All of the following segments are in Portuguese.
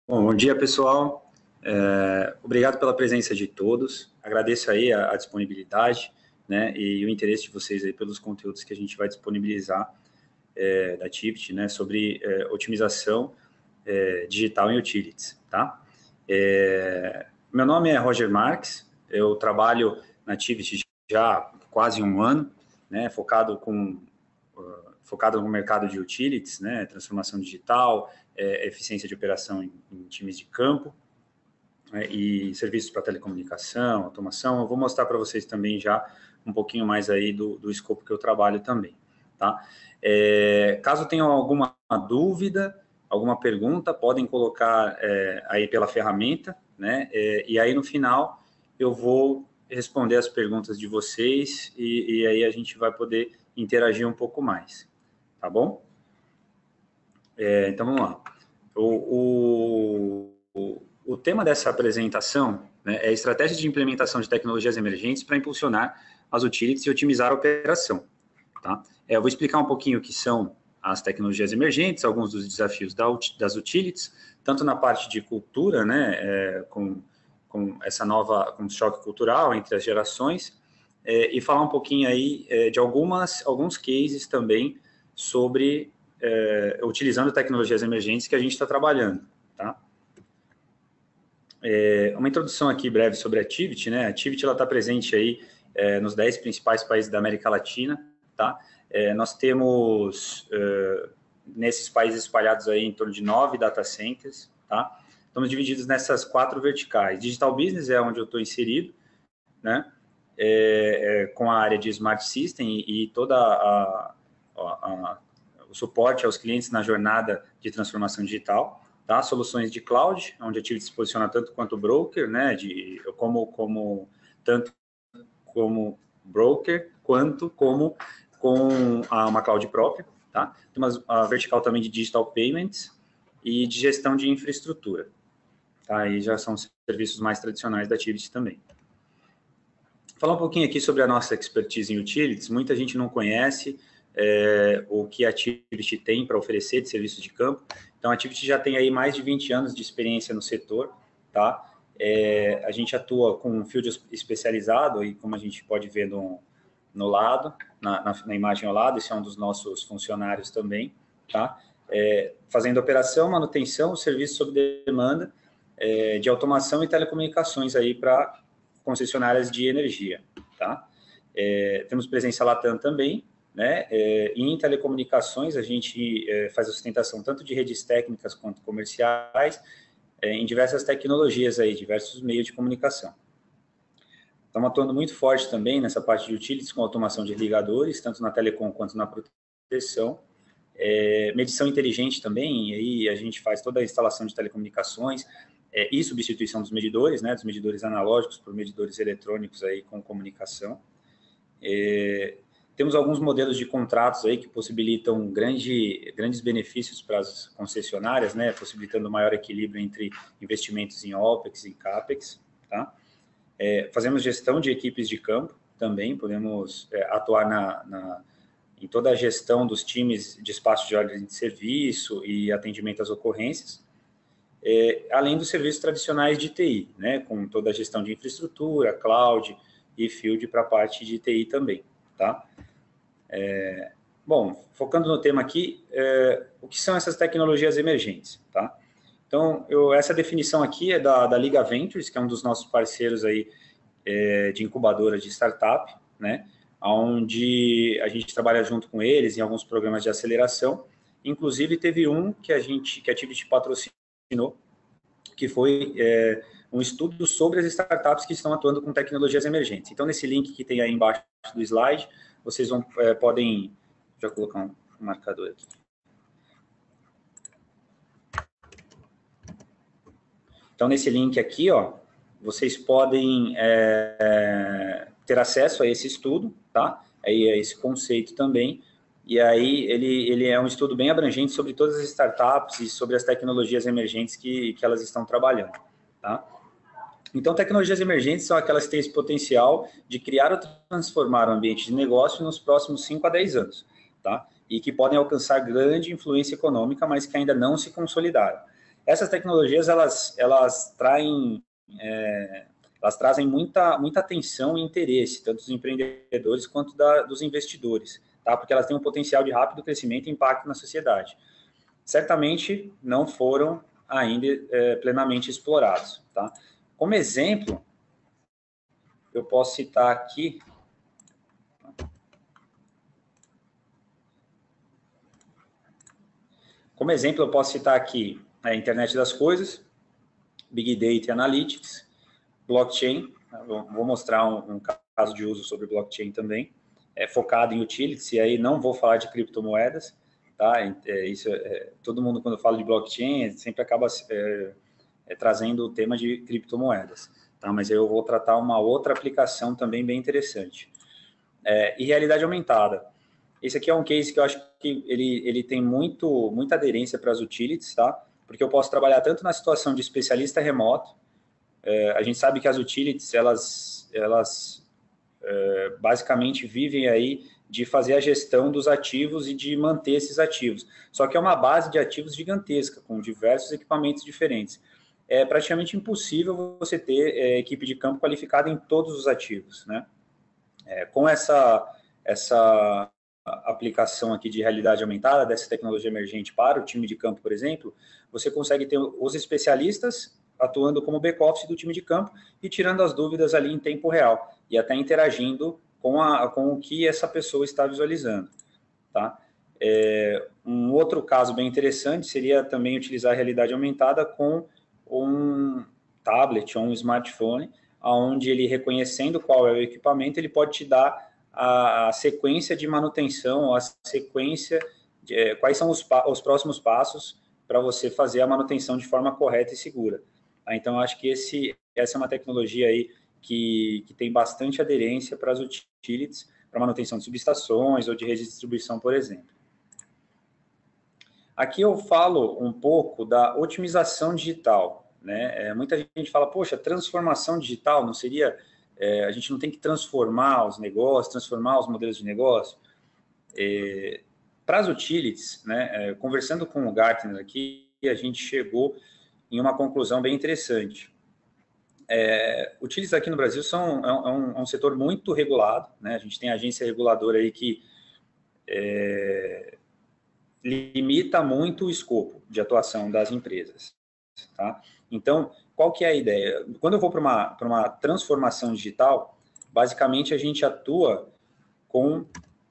Bom dia, pessoal. Obrigado pela presença de todos. Agradeço aí a disponibilidade, né, e o interesse de vocês aí pelos conteúdos que a gente vai disponibilizar da Tivit, né, sobre otimização digital em utilities, tá? Meu nome é Roger Marques, eu trabalho na Tivit já há quase um ano, né, focado no mercado de utilities, né, transformação digital, eficiência de operação em times de campo, né, e serviços para telecomunicação, automação. Eu vou mostrar para vocês também já um pouquinho mais aí do escopo que eu trabalho também, tá? Caso tenham alguma dúvida, alguma pergunta, podem colocar aí pela ferramenta, né? E aí no final eu vou responder as perguntas de vocês e aí a gente vai poder interagir um pouco mais, tá bom? Então vamos lá. O tema dessa apresentação, né, é a estratégia de implementação de tecnologias emergentes para impulsionar as utilities e otimizar a operação. Tá? Eu vou explicar um pouquinho o que são as tecnologias emergentes, alguns dos desafios das utilities, tanto na parte de cultura, né, com com choque cultural entre as gerações, e falar um pouquinho aí de alguns cases também sobre utilizando tecnologias emergentes que a gente está trabalhando, tá? Uma introdução aqui breve sobre a Tivit, né? A Tivit está presente aí nos 10 principais países da América Latina, tá? Nós temos nesses países espalhados aí em torno de 9 data centers, tá? Estamos divididos nessas 4 verticais. Digital Business é onde eu estou inserido, né? Com a área de Smart System e toda o suporte aos clientes na jornada de transformação digital. Tá? Soluções de cloud, onde a Tivit se posiciona tanto quanto broker, né? Tanto como broker, quanto como com uma cloud própria. Tá? Temos a vertical também de digital payments e de gestão de infraestrutura. Tá? Aí já são os serviços mais tradicionais da Tivit também. Falar um pouquinho aqui sobre a nossa expertise em utilities. Muita gente não conhece o que a Tivit tem para oferecer de serviço de campo. Então, a Tivit já tem aí mais de 20 anos de experiência no setor, tá? A gente atua com um field especializado, e como a gente pode ver no lado, na imagem ao lado, esse é um dos nossos funcionários também, tá? Fazendo operação, manutenção, serviço sob demanda, de automação e telecomunicações aí para concessionárias de energia, tá? Temos presença Latam também, né? Em telecomunicações, a gente faz a sustentação tanto de redes técnicas quanto comerciais, em diversas tecnologias aí, diversos meios de comunicação. Estamos atuando muito forte também nessa parte de utilities com automação de ligadores, tanto na telecom quanto na proteção. Medição inteligente também, e aí a gente faz toda a instalação de telecomunicações e substituição dos medidores, né, dos medidores analógicos por medidores eletrônicos aí com comunicação. Temos alguns modelos de contratos aí que possibilitam grandes benefícios para as concessionárias, né, possibilitando maior equilíbrio entre investimentos em OPEX e CAPEX, tá? Fazemos gestão de equipes de campo também, podemos atuar em toda a gestão dos times de espaço de ordem de serviço e atendimento às ocorrências, além dos serviços tradicionais de TI, né, com toda a gestão de infraestrutura, cloud e field para a parte de TI também, tá? Bom, focando no tema aqui, o que são essas tecnologias emergentes, tá? Então, essa definição aqui é da Liga Ventures, que é um dos nossos parceiros aí de incubadora de startup, né? Onde a gente trabalha junto com eles em alguns programas de aceleração. Inclusive, teve um que a Tivit patrocinou, que foi um estudo sobre as startups que estão atuando com tecnologias emergentes. Então, nesse link que tem aí embaixo do slide, vocês podem... Já colocar um marcador aqui. Então, nesse link aqui, ó, vocês podem ter acesso a esse estudo, tá? Aí a esse conceito também. E aí ele é um estudo bem abrangente sobre todas as startups e sobre as tecnologias emergentes que elas estão trabalhando, tá? Então, tecnologias emergentes são aquelas que têm esse potencial de criar ou transformar o ambiente de negócio nos próximos 5 a 10 anos, tá? E que podem alcançar grande influência econômica, mas que ainda não se consolidaram. essas tecnologias, elas trazem muita atenção e interesse, tanto dos empreendedores quanto dos investidores, tá? Porque elas têm um potencial de rápido crescimento e impacto na sociedade. Certamente não foram ainda plenamente explorados, tá? Como exemplo, eu posso citar aqui a internet das coisas, Big Data e Analytics, blockchain. Vou mostrar um caso de uso sobre blockchain também, focado em utilities, e aí não vou falar de criptomoedas, tá? Todo mundo, quando fala de blockchain, sempre acaba trazendo o tema de criptomoedas, tá? Mas eu vou tratar uma outra aplicação também bem interessante. E realidade aumentada. Esse aqui é um case que eu acho que ele tem muita aderência para as utilities, tá? Porque eu posso trabalhar tanto na situação de especialista remoto. A gente sabe que as utilities, elas basicamente vivem aí de fazer a gestão dos ativos e de manter esses ativos. Só que é uma base de ativos gigantesca, com diversos equipamentos diferentes. É praticamente impossível você ter equipe de campo qualificada em todos os ativos, né? Com essa aplicação aqui de realidade aumentada, dessa tecnologia emergente para o time de campo, por exemplo, você consegue ter os especialistas atuando como back-office do time de campo e tirando as dúvidas ali em tempo real e até interagindo com o que essa pessoa está visualizando, tá? Um outro caso bem interessante seria também utilizar a realidade aumentada com um tablet ou um smartphone, onde ele, reconhecendo qual é o equipamento, ele pode te dar a sequência de manutenção, a sequência de quais são os próximos passos para você fazer a manutenção de forma correta e segura. Então, acho que essa é uma tecnologia aí que tem bastante aderência para as utilities, para manutenção de subestações ou de rede de distribuição, por exemplo. Aqui eu falo um pouco da otimização digital, né? Muita gente fala, poxa, transformação digital não seria... a gente não tem que transformar os negócios, transformar os modelos de negócio. Para as utilities, né, conversando com o Gartner aqui, a gente chegou em uma conclusão bem interessante. Utilities aqui no Brasil é um setor muito regulado, né? A gente tem agência reguladora aí que limita muito o escopo de atuação das empresas, tá? Então, qual que é a ideia? Quando eu vou para uma transformação digital, basicamente a gente atua com...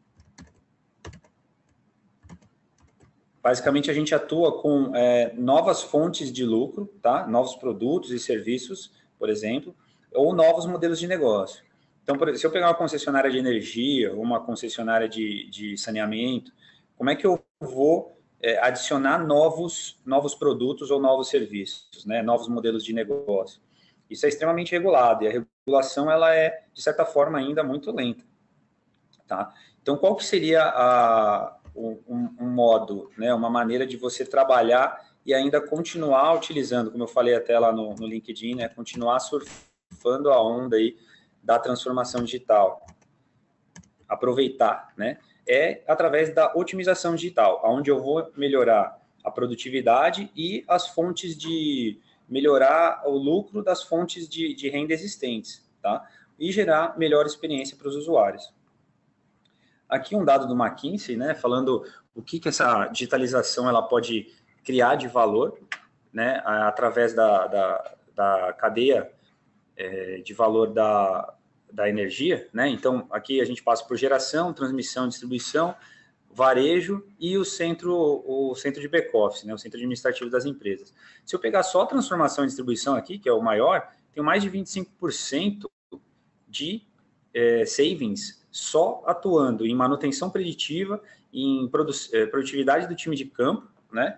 novas fontes de lucro, tá? Novos produtos e serviços, por exemplo, ou novos modelos de negócio. Então, se eu pegar uma concessionária de energia ou uma concessionária de saneamento, como é que eu vou adicionar novos produtos ou novos serviços, né? Novos modelos de negócio? Isso é extremamente regulado e a regulação ela é, de certa forma, ainda muito lenta, tá? Então, qual que seria um modo, né? Uma maneira de você trabalhar e ainda continuar utilizando, como eu falei até lá no LinkedIn, né? Continuar surfando a onda aí da transformação digital, aproveitar, né? Através da otimização digital, onde eu vou melhorar a produtividade e as fontes de... melhorar o lucro das fontes de renda existentes, tá? E gerar melhor experiência para os usuários. Aqui um dado do McKinsey, né? Falando o que essa digitalização ela pode criar de valor, né? Através da cadeia de valor da energia, né? Então, aqui a gente passa por geração, transmissão, distribuição, varejo e o centro de back-office, né? O centro administrativo das empresas. Se eu pegar só a transformação e distribuição aqui, que é o maior, tem mais de 25% de savings só atuando em manutenção preditiva, em produtividade do time de campo, né?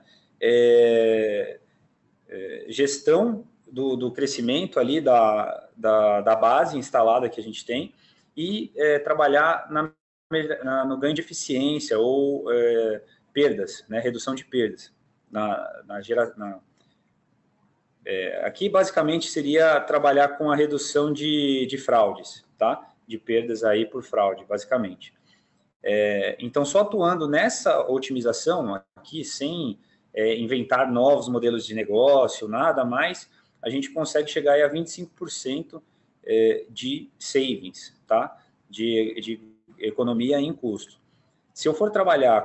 Gestão do crescimento ali da base instalada que a gente tem e trabalhar no ganho de eficiência ou perdas, né, redução de perdas. Aqui, basicamente, seria trabalhar com a redução de fraudes, tá? De perdas aí por fraude, basicamente. Então, só atuando nessa otimização aqui, sem inventar novos modelos de negócio, nada mais, a gente consegue chegar aí a 25% de savings, tá? De economia em custo. Se eu for trabalhar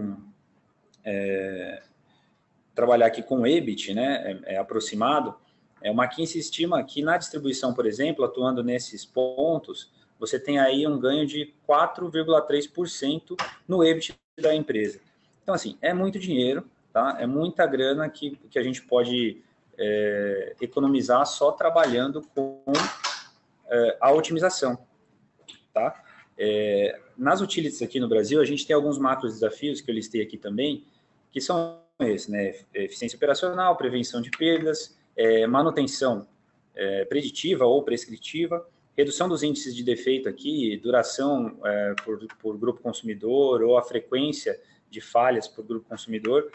aqui com EBIT, né, aproximado, o McKinsey estima que na distribuição, por exemplo, atuando nesses pontos, você tem aí um ganho de 4,3% no EBIT da empresa. Então, assim, é muito dinheiro, tá? É muita grana que a gente pode economizar só trabalhando com a otimização, tá? Nas utilities aqui no Brasil, a gente tem alguns macros desafios que eu listei aqui também, que são esses, né? Eficiência operacional, prevenção de perdas, manutenção preditiva ou prescritiva, redução dos índices de defeito aqui, duração por grupo consumidor ou a frequência de falhas por grupo consumidor,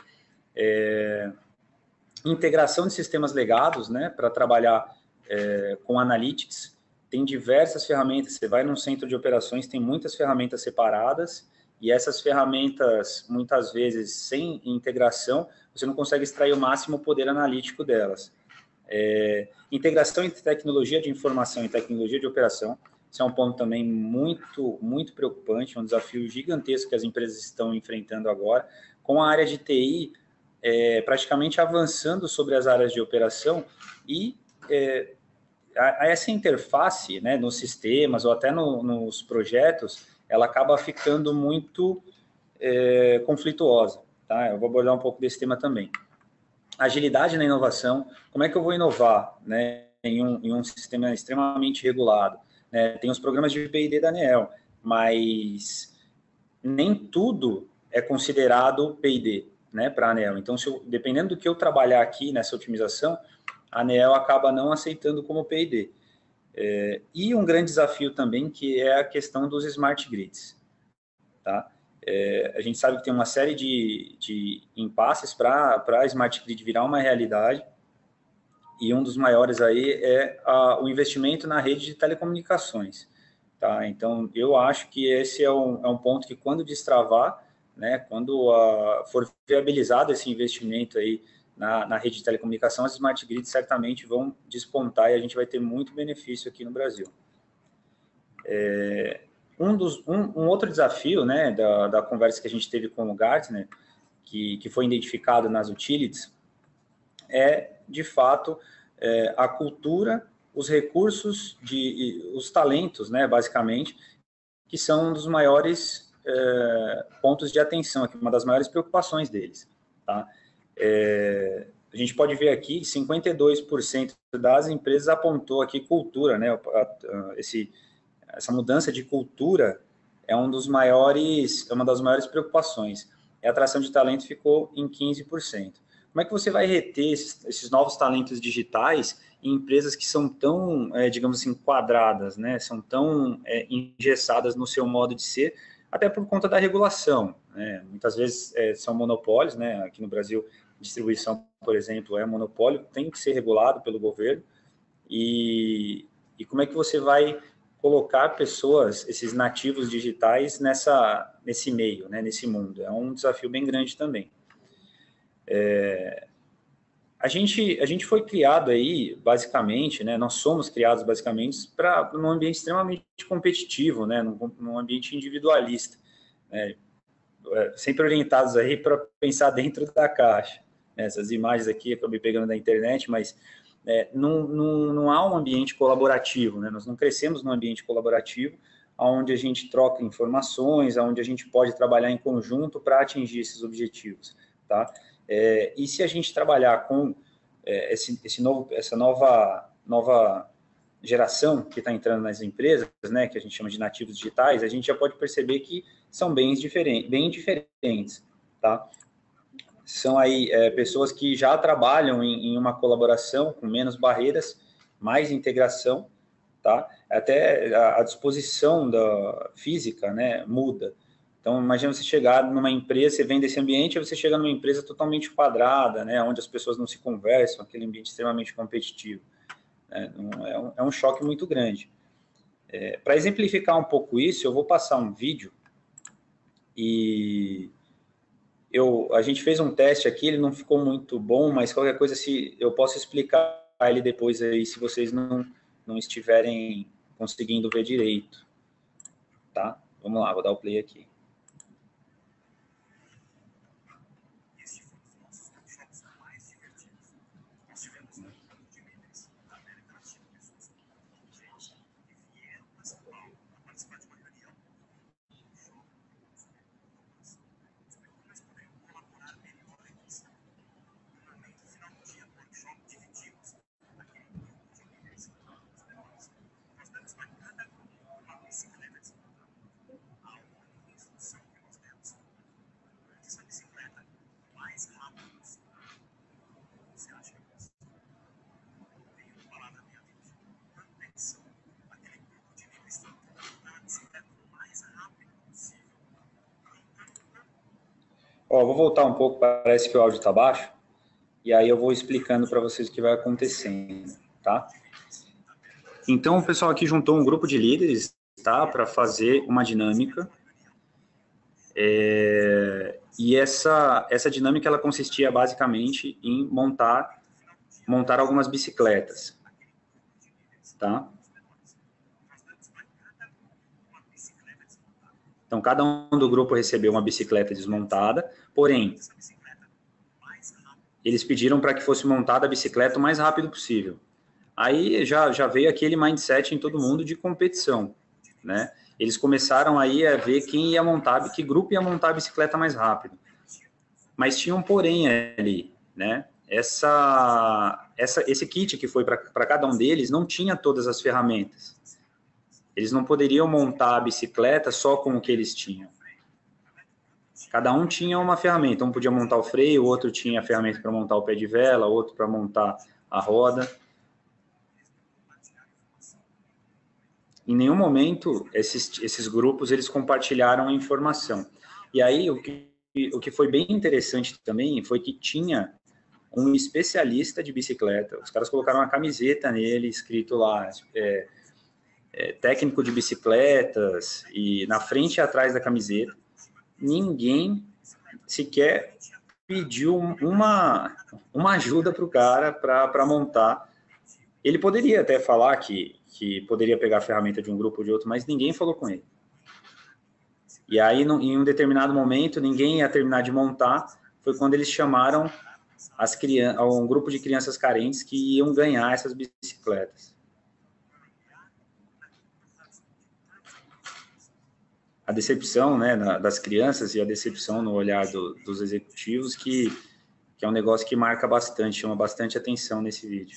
integração de sistemas legados, né, para trabalhar com analytics. Tem diversas ferramentas, você vai num centro de operações, tem muitas ferramentas separadas, e essas ferramentas, muitas vezes, sem integração, você não consegue extrair o máximo poder analítico delas. Integração entre tecnologia de informação e tecnologia de operação, isso é um ponto também muito, muito preocupante, um desafio gigantesco que as empresas estão enfrentando agora, com a área de TI praticamente avançando sobre as áreas de operação e essa interface, né, nos sistemas ou até nos projetos, ela acaba ficando muito conflituosa. Tá? Eu vou abordar um pouco desse tema também. Agilidade na inovação, como é que eu vou inovar, né, em um sistema extremamente regulado? Né? Tem os programas de P&D da ANEEL, mas nem tudo é considerado P&D, né, para a ANEEL. Então, dependendo do que eu trabalhar aqui nessa otimização, a ANEEL acaba não aceitando como P&D. E um grande desafio também, que é a questão dos smart grids. Tá? A gente sabe que tem uma série de impasses para a smart grid virar uma realidade, e um dos maiores aí é o investimento na rede de telecomunicações. Tá? Então, eu acho que esse é um ponto que, quando destravar, né, quando for viabilizado esse investimento aí na rede de telecomunicação, as smart grids certamente vão despontar e a gente vai ter muito benefício aqui no Brasil. Um outro desafio, né, da conversa que a gente teve com o Gartner, que foi identificado nas utilities, de fato, a cultura, os recursos, os talentos, né, basicamente, que são um dos maiores pontos de atenção, aqui, uma das maiores preocupações deles. Tá? A gente pode ver aqui que 52% das empresas apontou aqui cultura, né, essa mudança de cultura é uma das maiores preocupações. A atração de talento ficou em 15%. Como é que você vai reter esses novos talentos digitais em empresas que são tão, digamos assim, quadradas, né? São tão engessadas no seu modo de ser, até por conta da regulação, né? Muitas vezes são monopólios, né? Aqui no Brasil, distribuição, por exemplo, é monopólio, tem que ser regulado pelo governo. E como é que você vai colocar pessoas, esses nativos digitais, nesse meio, né? Nesse mundo? É um desafio bem grande também. A gente foi criado aí, basicamente, né, nós somos criados basicamente para num ambiente extremamente competitivo, né, num ambiente individualista, né, sempre orientados aí para pensar dentro da caixa. Essas imagens aqui eu acabei pegando da internet, mas não há um ambiente colaborativo, né, nós não crescemos num ambiente colaborativo, onde a gente troca informações, onde a gente pode trabalhar em conjunto para atingir esses objetivos, tá? E se a gente trabalhar com essa nova geração que está entrando nas empresas, né, que a gente chama de nativos digitais, a gente já pode perceber que são bem diferentes, tá? São aí pessoas que já trabalham em uma colaboração com menos barreiras, mais integração, tá? Até a disposição da física, né, muda. Então, imagina você chegar numa empresa, você vem desse ambiente, e você chega numa empresa totalmente quadrada, né, onde as pessoas não se conversam, aquele ambiente extremamente competitivo. É um choque muito grande. Para exemplificar um pouco isso, eu vou passar um vídeo e a gente fez um teste aqui, ele não ficou muito bom, mas qualquer coisa, se eu posso explicar ele depois aí, se vocês não estiverem conseguindo ver direito, tá? Vamos lá, vou dar o play aqui. Ó, vou voltar um pouco, parece que o áudio está baixo, e aí eu vou explicando para vocês o que vai acontecendo, tá? Então, o pessoal aqui juntou um grupo de líderes, tá, para fazer uma dinâmica, e essa dinâmica, ela consistia basicamente em montar algumas bicicletas, tá? Então, cada um do grupo recebeu uma bicicleta desmontada, porém, eles pediram para que fosse montada a bicicleta o mais rápido possível. Aí já veio aquele mindset em todo mundo de competição, né? Eles começaram aí a ver quem ia montar, que grupo ia montar a bicicleta mais rápido. Mas tinha um porém ali, né? Esse kit que foi para cada um deles não tinha todas as ferramentas. Eles não poderiam montar a bicicleta só com o que eles tinham. Cada um tinha uma ferramenta. Um podia montar o freio, o outro tinha a ferramenta para montar o pé de vela, outro para montar a roda. Em nenhum momento esses grupos eles compartilharam a informação. E aí o que foi bem interessante também foi que tinha um especialista de bicicleta. Os caras colocaram uma camiseta nele, escrito lá, técnico de bicicletas, e na frente e atrás da camiseta, ninguém sequer pediu uma ajuda para o cara para montar. Ele poderia até falar que poderia pegar a ferramenta de um grupo ou de outro, mas ninguém falou com ele. E aí, em um determinado momento, ninguém ia terminar de montar, foi quando eles chamaram um grupo de crianças carentes que iam ganhar essas bicicletas. A decepção, né, das crianças e a decepção no olhar dos executivos, que é um negócio que marca bastante, chama bastante atenção nesse vídeo.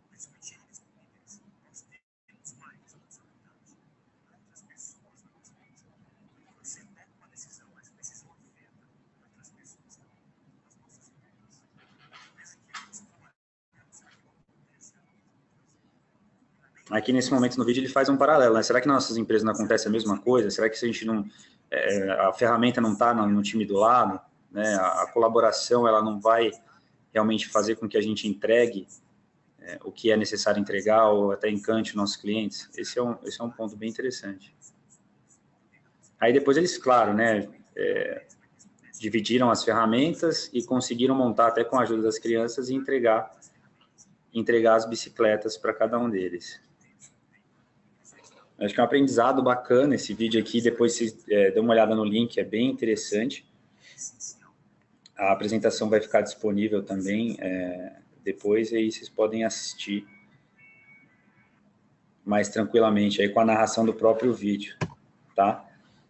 Aqui nesse momento no vídeo ele faz um paralelo, né? Será que nas nossas empresas não acontece a mesma coisa? Será que se a gente não, a ferramenta não está no time do lado, né? A colaboração ela não vai realmente fazer com que a gente entregue o que é necessário entregar ou até encante os nossos clientes? Esse é um ponto bem interessante. Aí depois eles, claro, né? Dividiram as ferramentas e conseguiram montar até com a ajuda das crianças e entregar as bicicletas para cada um deles. Acho que é um aprendizado bacana esse vídeo aqui, depois vocês dêem uma olhada no link, é bem interessante. A apresentação vai ficar disponível também depois, e aí vocês podem assistir mais tranquilamente, aí com a narração do próprio vídeo, tá?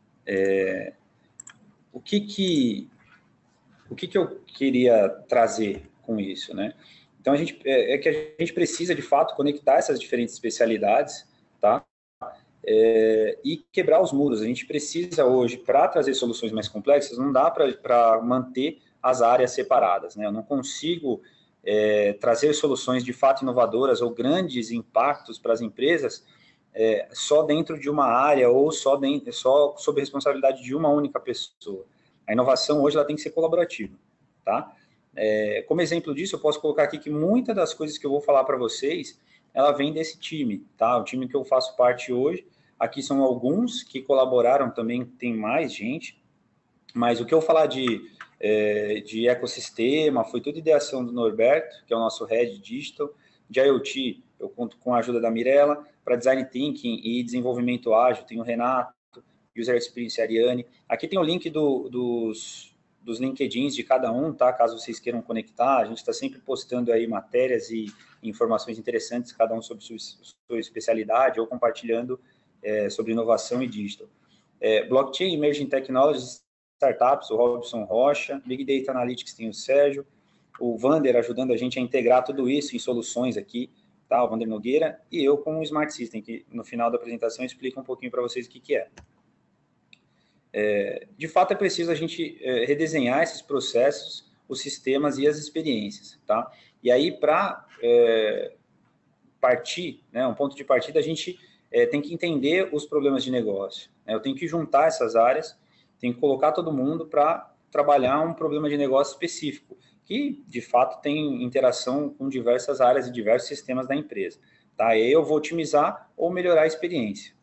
O que eu queria trazer com isso, né? Então, que a gente precisa, de fato, conectar essas diferentes especialidades, tá? E quebrar os muros. A gente precisa hoje, para trazer soluções mais complexas, não dá para manter as áreas separadas, né? Eu não consigo trazer soluções de fato inovadoras ou grandes impactos para as empresas só dentro de uma área ou só sob responsabilidade de uma única pessoa. A inovação hoje ela tem que ser colaborativa, tá? Como exemplo disso, eu posso colocar aqui que muitas das coisas que eu vou falar para vocês, ela vem desse time, tá? O time que eu faço parte hoje, aqui são alguns que colaboraram também, tem mais gente, mas o que eu falar de de ecossistema, foi tudo ideação do Norberto, que é o nosso Head Digital. De IoT, eu conto com a ajuda da Mirella. Para Design Thinking e desenvolvimento ágil, tem o Renato, User Experience Ariane. Aqui tem o link dos LinkedIns de cada um, tá? Caso vocês queiram conectar, a gente está sempre postando aí matérias e informações interessantes, cada um sobre sua especialidade, ou compartilhando sobre inovação e digital. Blockchain, Emerging Technologies, Startups, o Robson Rocha. Big Data Analytics tem o Sérgio. O Vander ajudando a gente a integrar tudo isso em soluções aqui, tá? O Vander Nogueira. E eu com o Smart System, que no final da apresentação explica um pouquinho para vocês o que é. De fato, é preciso a gente redesenhar esses processos, os sistemas e as experiências, tá? E aí, para partir, né, um ponto de partida, a gente tem que entender os problemas de negócio, né? Eu tenho que juntar essas áreas, tenho que colocar todo mundo para trabalhar um problema de negócio específico, que, de fato, tem interação com diversas áreas e diversos sistemas da empresa, tá? E aí eu vou otimizar ou melhorar a experiência.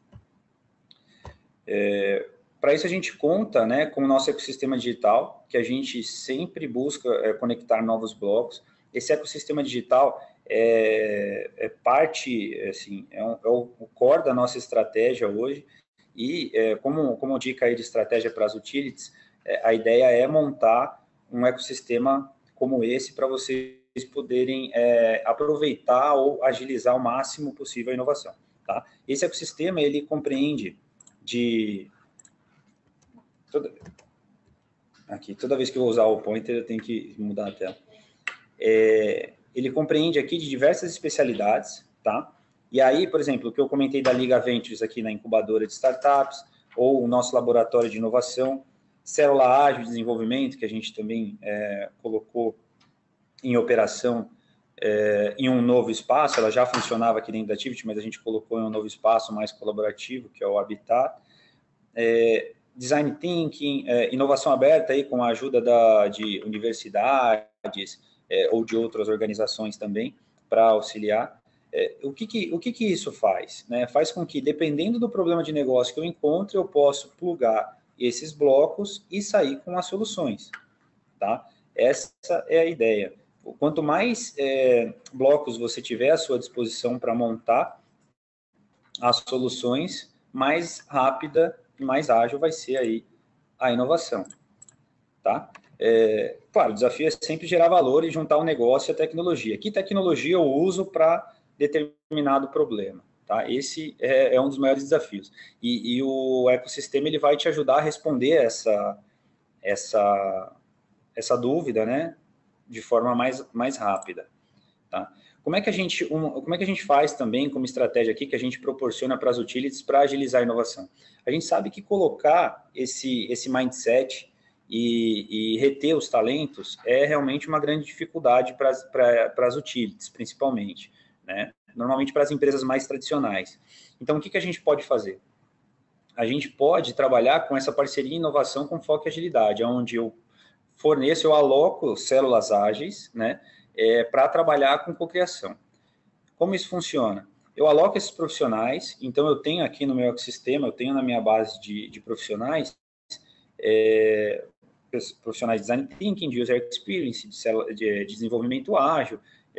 Para isso, a gente conta, né, com o nosso ecossistema digital, que a gente sempre busca conectar novos blocos. Esse ecossistema digital é parte, assim, é o core da nossa estratégia hoje, e como dica aí de estratégia para as utilities, a ideia é montar um ecossistema como esse para vocês poderem aproveitar ou agilizar o máximo possível a inovação, tá? Esse ecossistema, ele compreende toda vez que eu vou usar o pointer, eu tenho que mudar a tela. Ele compreende aqui de diversas especialidades, tá? E aí, por exemplo, o que eu comentei da Liga Ventures aqui na incubadora de startups, ou o nosso laboratório de inovação, célula ágil de desenvolvimento, que a gente também colocou em operação em um novo espaço. Ela já funcionava aqui dentro da Activity, mas a gente colocou em um novo espaço mais colaborativo, que é o Habitat. Design Thinking, inovação aberta aí com a ajuda de universidades ou de outras organizações também para auxiliar. O que isso faz? Né? Faz com que, dependendo do problema de negócio que eu encontre, eu possa plugar esses blocos e sair com as soluções, tá? Essa é a ideia. Quanto mais blocos você tiver à sua disposição para montar as soluções, mais rápida e mais ágil vai ser aí a inovação, tá? Claro, o desafio é sempre gerar valor e juntar o negócio e a tecnologia. Que tecnologia eu uso para determinado problema, tá? Esse é um dos maiores desafios. E o ecossistema, ele vai te ajudar a responder essa dúvida, né, de forma mais rápida, tá? Como é que a gente faz também como estratégia aqui, que a gente proporciona para as utilities para agilizar a inovação? A gente sabe que colocar esse mindset e reter os talentos é realmente uma grande dificuldade para as utilities, principalmente, né? Normalmente para as empresas mais tradicionais. Então, o que a gente pode fazer? A gente pode trabalhar com essa parceria em inovação com foco e agilidade, onde eu aloco células ágeis, né, para trabalhar com cocriação. Como isso funciona? Eu aloco esses profissionais, então eu tenho aqui no meu ecossistema, eu tenho na minha base de profissionais, profissionais de Design Thinking, de User Experience, de desenvolvimento ágil,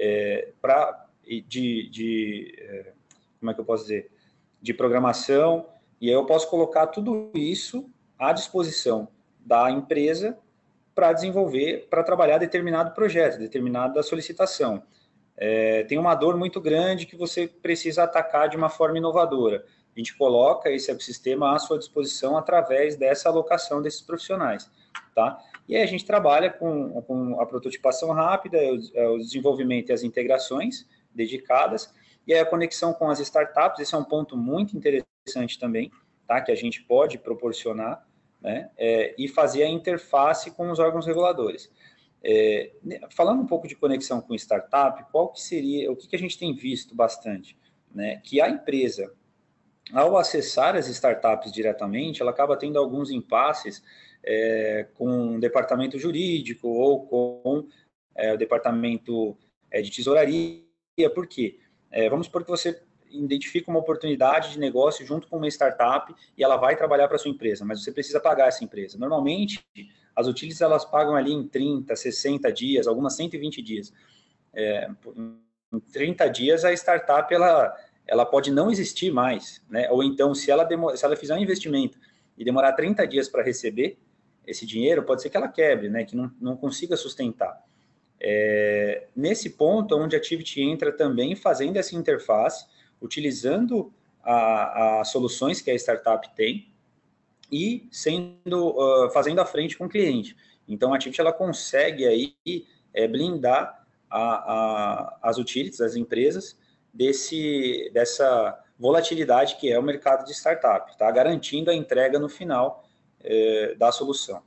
como é que eu posso dizer? De programação, e aí eu posso colocar tudo isso à disposição da empresa para desenvolver, para trabalhar determinado projeto, determinada solicitação. Tem uma dor muito grande que você precisa atacar de uma forma inovadora. A gente coloca esse ecossistema à sua disposição através dessa alocação desses profissionais, tá? E aí a gente trabalha com a prototipação rápida, o desenvolvimento e as integrações dedicadas, e aí a conexão com as startups. Esse é um ponto muito interessante também, tá? Que a gente pode proporcionar, né? E fazer a interface com os órgãos reguladores. Falando um pouco de conexão com startup, o que a gente tem visto bastante? Né? Que a empresa, ao acessar as startups diretamente, ela acaba tendo alguns impasses com o departamento jurídico ou com o departamento de tesouraria. Por quê? Vamos supor que você identifica uma oportunidade de negócio junto com uma startup e ela vai trabalhar para a sua empresa, mas você precisa pagar essa empresa. Normalmente, as utilities elas pagam ali em 30, 60 dias, algumas 120 dias. Em 30 dias, a startup ela pode não existir mais, né? Ou então, se ela fizer um investimento e demorar 30 dias para receber esse dinheiro, pode ser que ela quebre, né? Que não consiga sustentar. Nesse ponto, onde a Tivity entra também fazendo essa interface, utilizando as soluções que a startup tem e fazendo a frente com o cliente. Então, a Tivity ela consegue aí blindar as utilities, as empresas, dessa volatilidade que é o mercado de startup, tá? Garantindo a entrega no final da solução.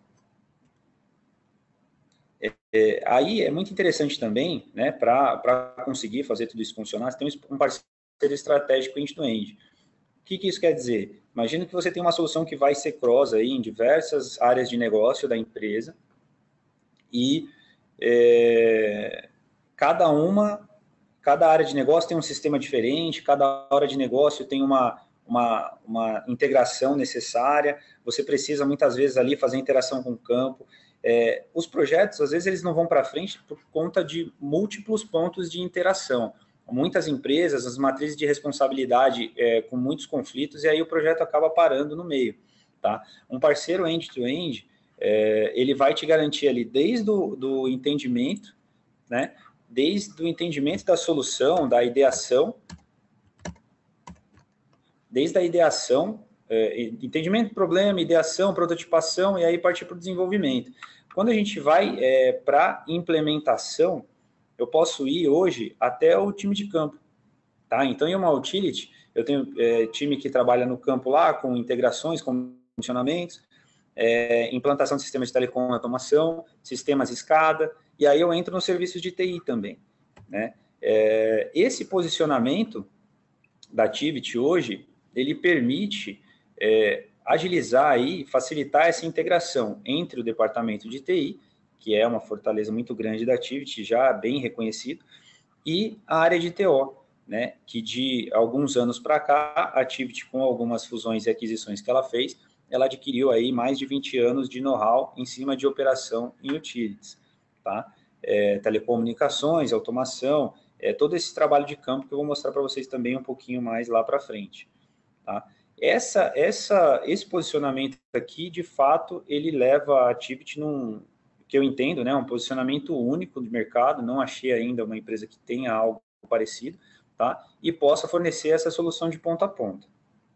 Aí é muito interessante também, né, para conseguir fazer tudo isso funcionar, você tem um parceiro estratégico end-to-end. O que isso quer dizer? Imagina que você tem uma solução que vai ser cross aí em diversas áreas de negócio da empresa e cada área de negócio tem um sistema diferente, cada área de negócio tem uma integração necessária, você precisa muitas vezes ali fazer interação com o campo. Os projetos, às vezes, eles não vão para frente por conta de múltiplos pontos de interação. Muitas empresas, as matrizes de responsabilidade com muitos conflitos, e aí o projeto acaba parando no meio. Tá? Um parceiro end-to-end, ele vai te garantir ali desde o entendimento, né? Desde o entendimento da solução, da ideação, desde a ideação, entendimento do problema, ideação, prototipação, e aí partir para o desenvolvimento. Quando a gente vai para implementação, eu posso ir hoje até o time de campo. Tá? Então, em uma utility, eu tenho time que trabalha no campo lá, com integrações, com funcionamentos, implantação de sistemas de telecom, automação, sistemas SCADA, e aí eu entro nos serviços de TI também. Né? Esse posicionamento da Tivity hoje, ele permite agilizar aí, facilitar essa integração entre o departamento de TI, que é uma fortaleza muito grande da Tivity, já bem reconhecido, e a área de TO, né, que de alguns anos para cá, a Tivity, com algumas fusões e aquisições que ela fez, ela adquiriu aí mais de 20 anos de know-how em cima de operação em utilities, tá? Telecomunicações, automação, todo esse trabalho de campo que eu vou mostrar para vocês também um pouquinho mais lá para frente, tá? Esse posicionamento aqui, de fato, ele leva a Tivity que eu entendo, né, um posicionamento único de mercado, não achei ainda uma empresa que tenha algo parecido, tá? E possa fornecer essa solução de ponta a ponta.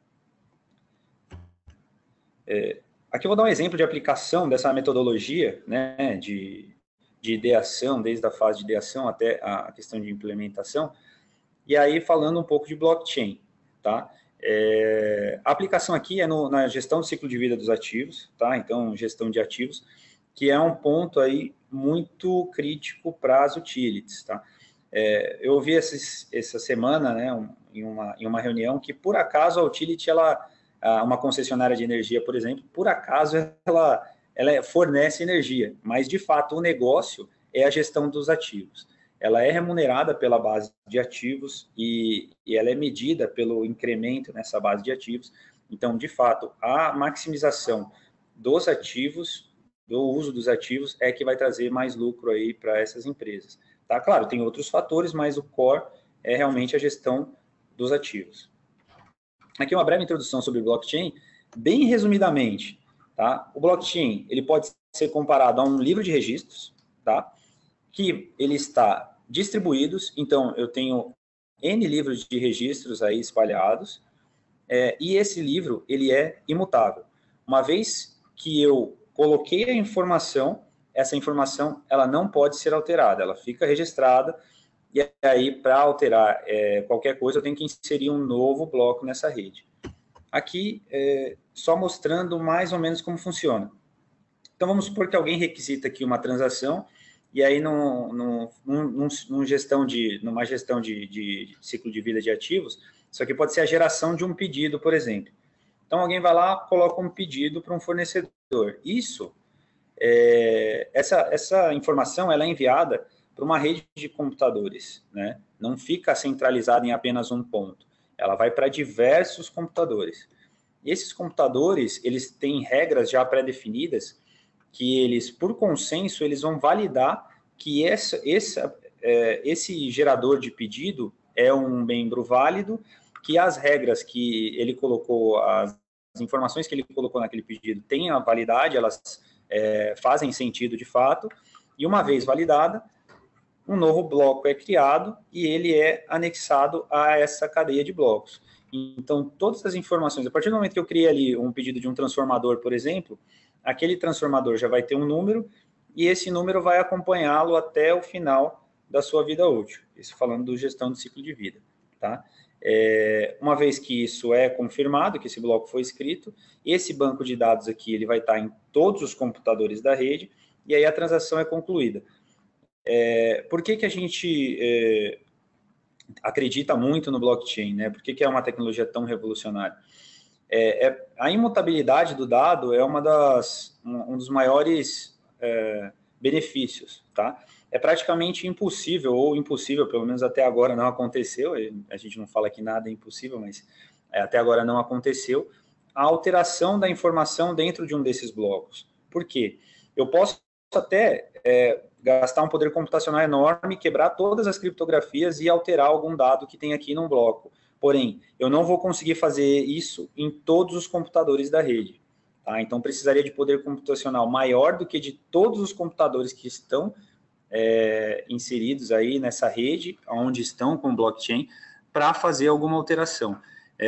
Aqui eu vou dar um exemplo de aplicação dessa metodologia, né, de ideação, desde a fase de ideação até a questão de implementação, e aí falando um pouco de blockchain, tá? A aplicação aqui é na gestão do ciclo de vida dos ativos, tá? Então, gestão de ativos, que é um ponto aí muito crítico para as utilities, tá? Eu ouvi essa semana, né, em uma reunião, que por acaso a utility, uma concessionária de energia, por exemplo, por acaso ela fornece energia, mas de fato o negócio é a gestão dos ativos. Ela é remunerada pela base de ativos e ela é medida pelo incremento nessa base de ativos. Então, de fato, a maximização dos ativos, do uso dos ativos, é que vai trazer mais lucro aí para essas empresas. Tá? Claro, tem outros fatores, mas o core é realmente a gestão dos ativos. Aqui uma breve introdução sobre o blockchain, bem resumidamente. Tá? O blockchain ele pode ser comparado a um livro de registros, tá? Que ele está distribuídos, então eu tenho N livros de registros aí espalhados, e esse livro ele é imutável. Uma vez que eu coloquei a informação, essa informação ela não pode ser alterada, ela fica registrada, e aí para alterar qualquer coisa eu tenho que inserir um novo bloco nessa rede. Aqui, só mostrando mais ou menos como funciona. Então, vamos supor que alguém requisita aqui uma transação, e aí numa gestão de ciclo de vida de ativos, isso aqui pode ser a geração de um pedido, por exemplo. Então, alguém vai lá, coloca um pedido para um fornecedor. Essa informação ela é enviada para uma rede de computadores, né? Não fica centralizada em apenas um ponto. ela vai para diversos computadores. E esses computadores, eles têm regras já pré-definidas que eles, por consenso, eles vão validar que esse gerador de pedido é um membro válido, que as regras que ele colocou, as informações que ele colocou naquele pedido têm a validade, elas fazem sentido de fato, e uma vez validada, um novo bloco é criado e ele é anexado a essa cadeia de blocos. Então, todas as informações, a partir do momento que eu criei ali um pedido de um transformador, por exemplo, aquele transformador já vai ter um número e esse número vai acompanhá-lo até o final da sua vida útil. Isso falando do gestão do ciclo de vida, tá? Uma vez que isso é confirmado, que esse bloco foi escrito, esse banco de dados aqui ele vai estar em todos os computadores da rede e aí a transação é concluída. Por que a gente acredita muito no blockchain, né? Por que é uma tecnologia tão revolucionária? A imutabilidade do dado é um dos maiores benefícios, tá? É praticamente impossível, ou impossível, pelo menos até agora não aconteceu, a gente não fala que nada é impossível, mas até agora não aconteceu, a alteração da informação dentro de um desses blocos. Por quê? Eu posso até gastar um poder computacional enorme, quebrar todas as criptografias e alterar algum dado que tem aqui num bloco. Porém, eu não vou conseguir fazer isso em todos os computadores da rede. Tá? Então, precisaria de poder computacional maior do que de todos os computadores que estão inseridos aí nessa rede, onde estão com o blockchain, para fazer alguma alteração.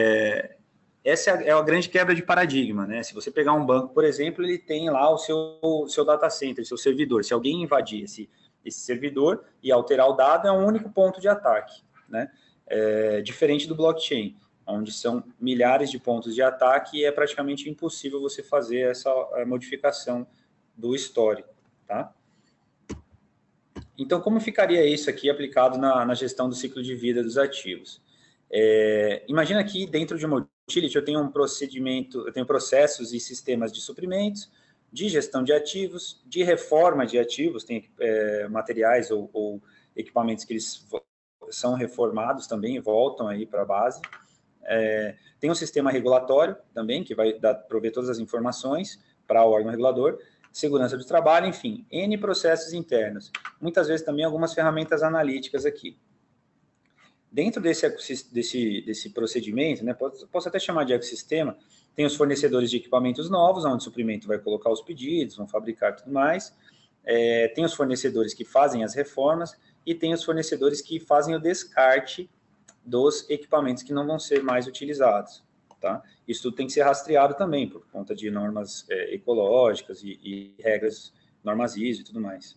Essa é a grande quebra de paradigma, né? Se você pegar um banco, por exemplo, ele tem lá o seu data center, seu servidor. Se alguém invadir esse servidor e alterar o dado, é um único ponto de ataque, né? Diferente do blockchain, onde são milhares de pontos de ataque e é praticamente impossível você fazer essa modificação do histórico, tá? Então, como ficaria isso aqui aplicado na gestão do ciclo de vida dos ativos? Imagina que dentro de uma utility eu tenho um procedimento, eu tenho processos e sistemas de suprimentos, de gestão de ativos, de reforma de ativos, tem materiais ou equipamentos que eles são reformados também e voltam aí para a base. Tem um sistema regulatório também, que vai prover todas as informações para o órgão regulador, segurança do trabalho, enfim, N processos internos. Muitas vezes também algumas ferramentas analíticas aqui. Dentro desse procedimento, né, posso até chamar de ecossistema, tem os fornecedores de equipamentos novos, onde o suprimento vai colocar os pedidos, vão fabricar tudo mais. Tem os fornecedores que fazem as reformas e tem os fornecedores que fazem o descarte dos equipamentos que não vão ser mais utilizados. Tá? Isso tudo tem que ser rastreado também, por conta de normas ecológicas e regras, normas ISO e tudo mais.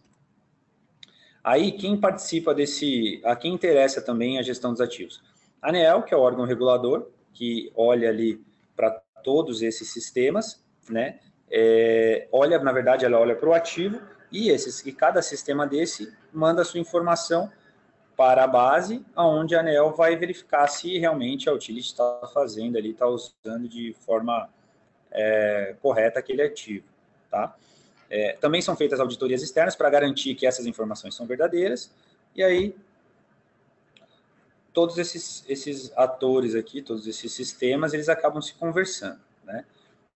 Aí, quem participa a quem interessa também a gestão dos ativos? A ANEEL, que é o órgão regulador, que olha ali para todos esses sistemas, né? Na verdade, ela olha para o ativo e cada sistema desse manda a sua informação para a base, onde a ANEEL vai verificar se realmente a utility está fazendo ali, está usando de forma correta aquele ativo, tá? Também são feitas auditorias externas para garantir que essas informações são verdadeiras, e aí todos esses atores aqui, todos esses sistemas, eles acabam se conversando, né?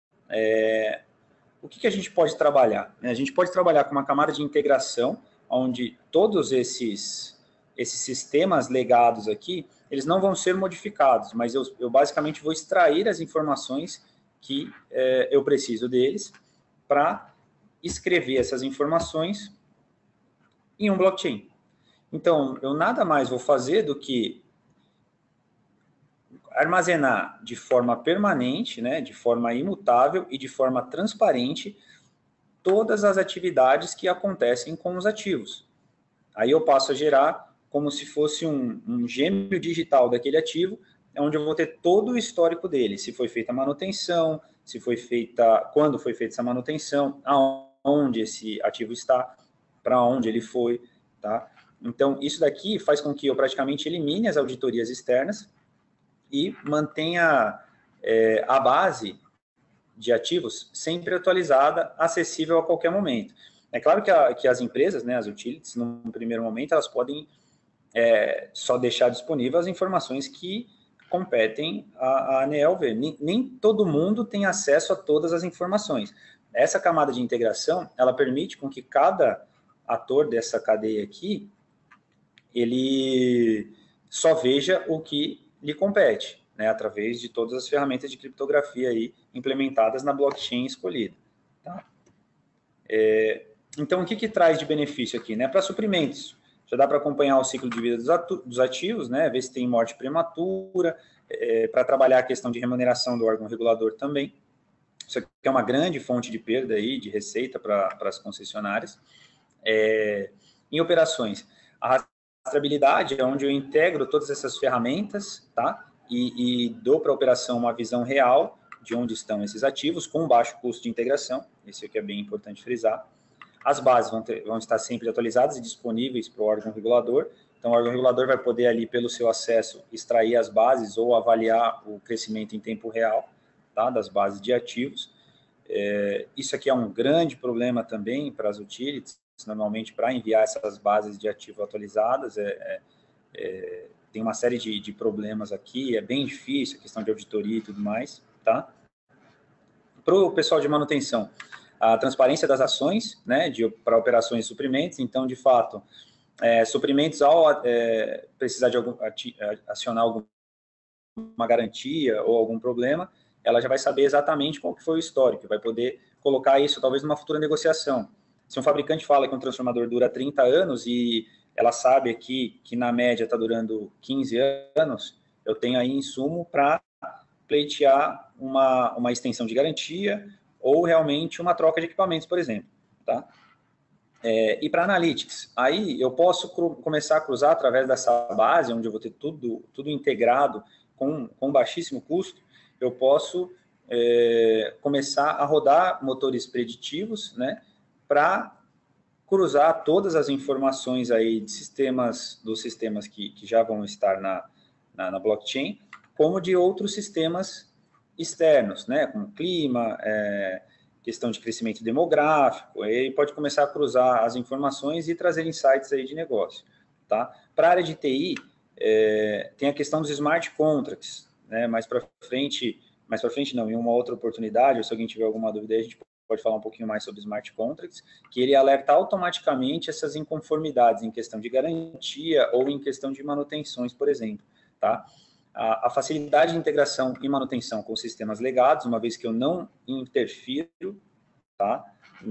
O que a gente pode trabalhar? A gente pode trabalhar com uma camada de integração, onde todos esses sistemas legados aqui, eles não vão ser modificados, mas eu basicamente vou extrair as informações que eu preciso deles para escrever essas informações em um blockchain. Então, eu nada mais vou fazer do que armazenar de forma permanente, né, de forma imutável e de forma transparente todas as atividades que acontecem com os ativos. Aí eu passo a gerar como se fosse um gêmeo digital daquele ativo, onde eu vou ter todo o histórico dele, se foi feita a manutenção, quando foi feita essa manutenção, aonde esse ativo está, para onde ele foi, tá? Então, isso daqui faz com que eu praticamente elimine as auditorias externas e mantenha a base de ativos sempre atualizada, acessível a qualquer momento. É claro que as empresas, né, as utilities, no primeiro momento, elas podem só deixar disponível as informações que competem a ANEEL-V. Nem todo mundo tem acesso a todas as informações. Essa camada de integração, ela permite com que cada ator dessa cadeia aqui, ele só veja o que lhe compete, né, através de todas as ferramentas de criptografia aí implementadas na blockchain escolhida. Tá? Então, o que traz de benefício aqui? Né? Para suprimentos, já dá para acompanhar o ciclo de vida dos ativos, né? Ver se tem morte prematura, para trabalhar a questão de remuneração do órgão regulador também. Isso aqui é uma grande fonte de perda aí, de receita para as concessionárias. Em operações, a rastreabilidade é onde eu integro todas essas ferramentas, tá? E dou para a operação uma visão real de onde estão esses ativos, com baixo custo de integração. Esse aqui é bem importante frisar. As bases vão estar sempre atualizadas e disponíveis para o órgão regulador. Então, o órgão regulador vai poder ali, pelo seu acesso, extrair as bases ou avaliar o crescimento em tempo real, tá, das bases de ativos. Isso aqui é um grande problema também para as utilities, normalmente para enviar essas bases de ativo atualizadas, tem uma série de problemas aqui, é bem difícil, a questão de auditoria e tudo mais, tá? Para o pessoal de manutenção, a transparência das ações, né, para operações de suprimentos, então, de fato, suprimentos, ao precisar de acionar alguma garantia ou algum problema, ela já vai saber exatamente qual que foi o histórico, vai poder colocar isso, talvez, numa futura negociação. Se um fabricante fala que um transformador dura 30 anos e ela sabe aqui que, na média, está durando 15 anos, eu tenho aí insumo para pleitear uma extensão de garantia ou realmente uma troca de equipamentos, por exemplo. Tá? E para Analytics, aí eu posso começar a cruzar através dessa base, onde eu vou ter tudo integrado com baixíssimo custo, eu posso começar a rodar motores preditivos, né, para cruzar todas as informações aí dos sistemas que já vão estar na blockchain, como de outros sistemas externos, né, como clima, questão de crescimento demográfico, aí pode começar a cruzar as informações e trazer insights aí de negócio. Tá? Para a área de TI, tem a questão dos smart contracts, né, mais para frente não, em uma outra oportunidade, ou se alguém tiver alguma dúvida, a gente pode falar um pouquinho mais sobre smart contracts, que ele alerta automaticamente essas inconformidades em questão de garantia ou em questão de manutenções, por exemplo. Tá? A facilidade de integração e manutenção com sistemas legados, uma vez que eu não interfiro, tá,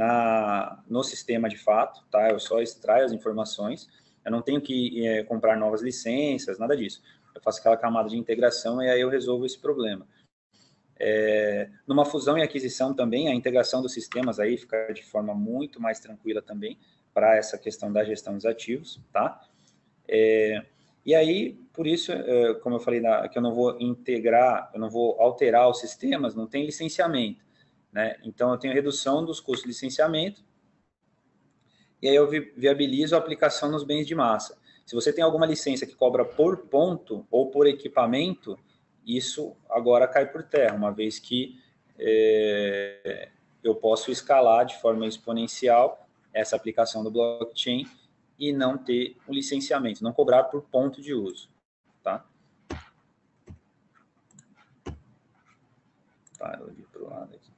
no sistema de fato, tá, eu só extraio as informações, eu não tenho que comprar novas licenças, nada disso. Eu faço aquela camada de integração e aí eu resolvo esse problema. Numa fusão e aquisição também, a integração dos sistemas aí fica de forma muito mais tranquila também para essa questão da gestão dos ativos, tá? E aí, por isso, como eu falei, que eu não vou integrar, eu não vou alterar os sistemas, não tem licenciamento, né? Então, eu tenho redução dos custos de licenciamento, e aí eu viabilizo a aplicação nos bens de massa. Se você tem alguma licença que cobra por ponto ou por equipamento, isso agora cai por terra, uma vez que eu posso escalar de forma exponencial essa aplicação do blockchain e não ter um licenciamento, não cobrar por ponto de uso, tá? Parou de ir para o lado aqui.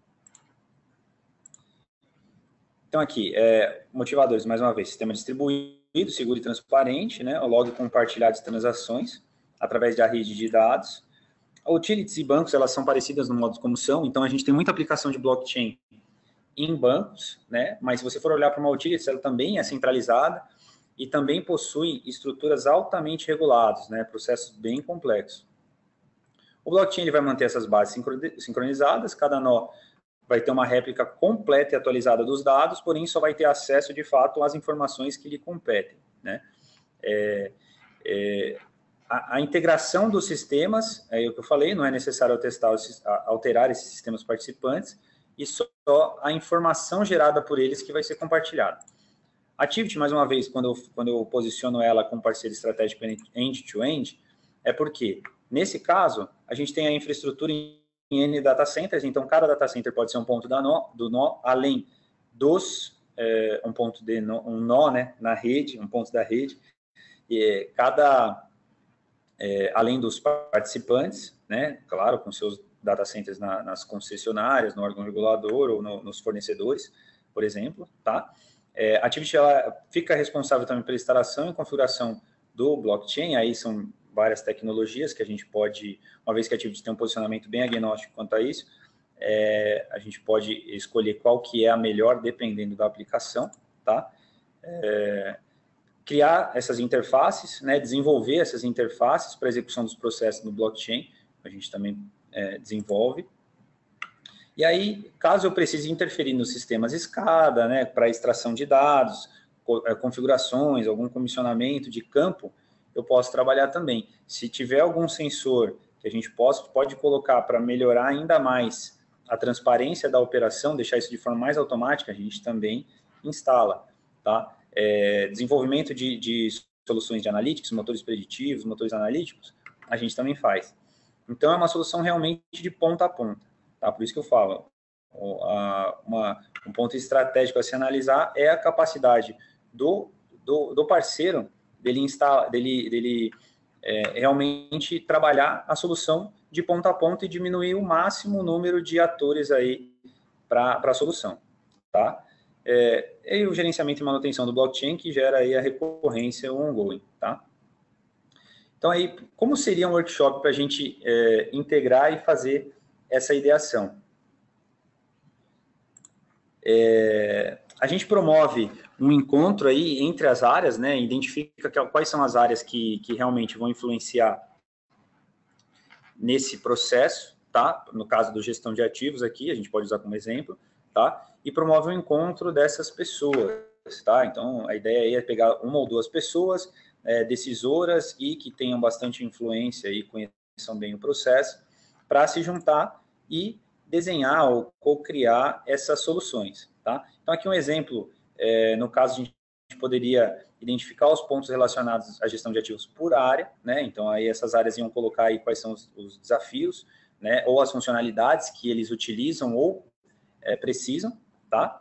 Então, aqui, motivadores, mais uma vez, sistema distribuído, seguro e transparente, né? O log compartilhado de transações através da rede de dados. Utilities e bancos, elas são parecidas no modo como são, então a gente tem muita aplicação de blockchain em bancos, né? Mas se você for olhar para uma utilities, ela também é centralizada e também possui estruturas altamente reguladas, né? Processos bem complexos. O blockchain ele vai manter essas bases sincronizadas, cada nó vai ter uma réplica completa e atualizada dos dados, porém só vai ter acesso, de fato, às informações que lhe competem, né? A integração dos sistemas, é o que eu falei, não é necessário alterar esses sistemas participantes, e só a informação gerada por eles que vai ser compartilhada. Activity, mais uma vez, quando eu posiciono ela como parceiro estratégico end-to-end, é porque, nesse caso, a gente tem a infraestrutura em N data centers, então cada data center pode ser um ponto do nó, além dos um nó, né, na rede, um ponto da rede, e cada além dos participantes, né, claro, com seus data centers nas concessionárias, no órgão regulador ou nos fornecedores, por exemplo, tá? A Tivit, ela fica responsável também pela instalação e configuração do blockchain, aí são várias tecnologias que a gente pode, uma vez que a Tivit tem um posicionamento bem agnóstico quanto a isso, a gente pode escolher qual que é a melhor dependendo da aplicação, tá? Criar essas interfaces, né, desenvolver essas interfaces para execução dos processos no blockchain, a gente também desenvolve. E aí, caso eu precise interferir nos sistemas SCADA, né, para extração de dados, configurações, algum comissionamento de campo, eu posso trabalhar também. Se tiver algum sensor que a gente pode colocar para melhorar ainda mais a transparência da operação, deixar isso de forma mais automática, a gente também instala, tá? Desenvolvimento de soluções de analytics, motores preditivos, motores analíticos, a gente também faz. Então, é uma solução realmente de ponta a ponta, tá? Por isso que eu falo, um ponto estratégico a se analisar é a capacidade do parceiro dele realmente trabalhar a solução de ponta a ponta e diminuir o máximo o número de atores aí para a solução, tá? E o gerenciamento e manutenção do blockchain que gera aí a recorrência ongoing, tá? Então, aí, como seria um workshop para a gente integrar e fazer essa ideação? A gente promove um encontro aí entre as áreas, né? Identifica quais são as áreas que realmente vão influenciar nesse processo, tá? No caso do gestão de ativos aqui, a gente pode usar como exemplo, tá? E promove um encontro dessas pessoas, tá? Então, a ideia aí é pegar uma ou duas pessoas decisoras e que tenham bastante influência e conheçam bem o processo, para se juntar e desenhar ou co-criar essas soluções, tá? Então, aqui um exemplo, no caso, a gente poderia identificar os pontos relacionados à gestão de ativos por área, né? Então, aí essas áreas iam colocar aí quais são os desafios, né? Ou as funcionalidades que eles utilizam ou precisam, tá?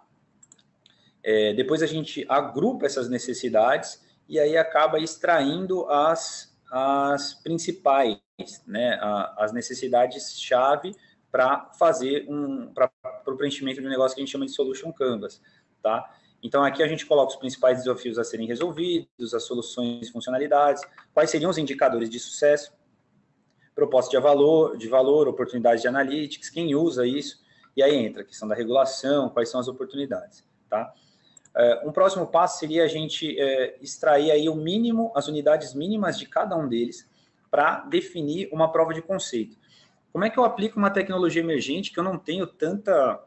Depois a gente agrupa essas necessidades e aí acaba extraindo as principais, né? As necessidades-chave para fazer para o preenchimento de um negócio que a gente chama de Solution Canvas, tá? Então, aqui a gente coloca os principais desafios a serem resolvidos, as soluções e funcionalidades, quais seriam os indicadores de sucesso, proposta de valor, oportunidades de analytics, quem usa isso, e aí entra a questão da regulação, quais são as oportunidades, tá? Um próximo passo seria a gente extrair aí o mínimo, as unidades mínimas de cada um deles, para definir uma prova de conceito. Como é que eu aplico uma tecnologia emergente que eu não tenho tanta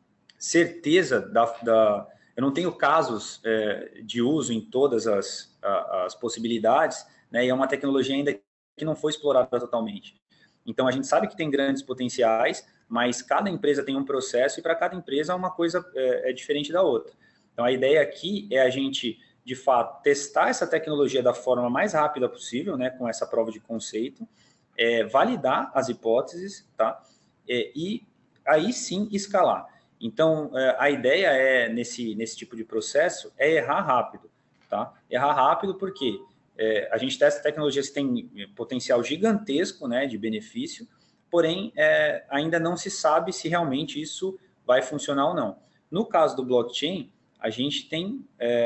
certeza eu não tenho casos de uso em todas as possibilidades, né, e é uma tecnologia ainda que não foi explorada totalmente. Então, a gente sabe que tem grandes potenciais, mas cada empresa tem um processo e para cada empresa uma coisa é diferente da outra. Então, a ideia aqui é a gente, de fato, testar essa tecnologia da forma mais rápida possível, né, com essa prova de conceito, validar as hipóteses, tá? E aí sim escalar. Então, a ideia nesse tipo de processo, é errar rápido, tá? Errar rápido porque a gente testa tecnologias que têm potencial gigantesco, né, de benefício, porém, ainda não se sabe se realmente isso vai funcionar ou não. No caso do blockchain, a gente tem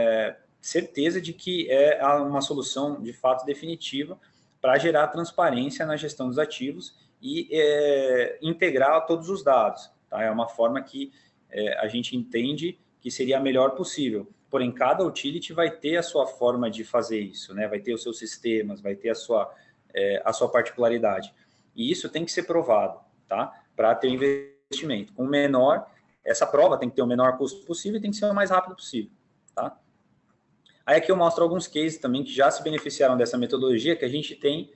certeza de que é uma solução, de fato, definitiva para gerar transparência na gestão dos ativos e integrar todos os dados. Tá? É uma forma que a gente entende que seria a melhor possível. Porém, cada utility vai ter a sua forma de fazer isso, né? Vai ter os seus sistemas, vai ter a sua particularidade. E isso tem que ser provado, tá? Para ter investimento. Com essa prova tem que ter o menor custo possível e tem que ser o mais rápido possível, tá? Aí aqui eu mostro alguns cases também que já se beneficiaram dessa metodologia que a gente tem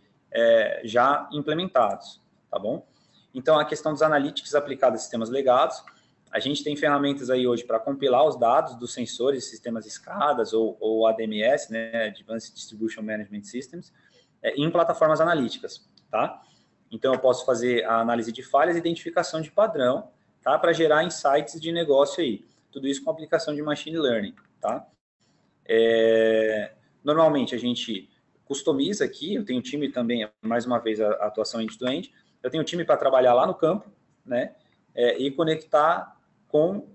já implementados, tá bom? Então, a questão dos analytics aplicados a sistemas legados, a gente tem ferramentas aí hoje para compilar os dados dos sensores, sistemas SCADAs ou ADMS, né, Advanced Distribution Management Systems, em plataformas analíticas, tá? Então, eu posso fazer a análise de falhas e identificação de padrão, tá? Para gerar insights de negócio aí. Tudo isso com aplicação de machine learning, tá? Normalmente, a gente customiza aqui, eu tenho time também, mais uma vez, a atuação end-to-end, eu tenho time para trabalhar lá no campo, né, e conectar com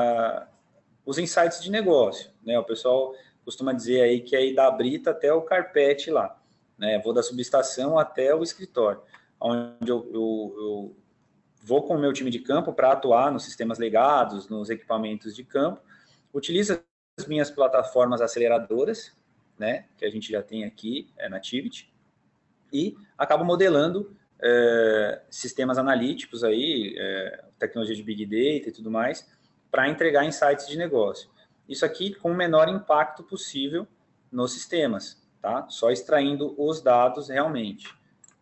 os insights de negócio, né, o pessoal costuma dizer aí que é ir da brita até o carpete lá, né, vou da subestação até o escritório, onde eu vou com o meu time de campo para atuar nos sistemas legados, nos equipamentos de campo, utilizo as minhas plataformas aceleradoras, né, que a gente já tem aqui na Tivit, e acabo modelando sistemas analíticos aí, tecnologia de Big Data e tudo mais, para entregar insights de negócio. Isso aqui com o menor impacto possível nos sistemas, tá? Só extraindo os dados realmente.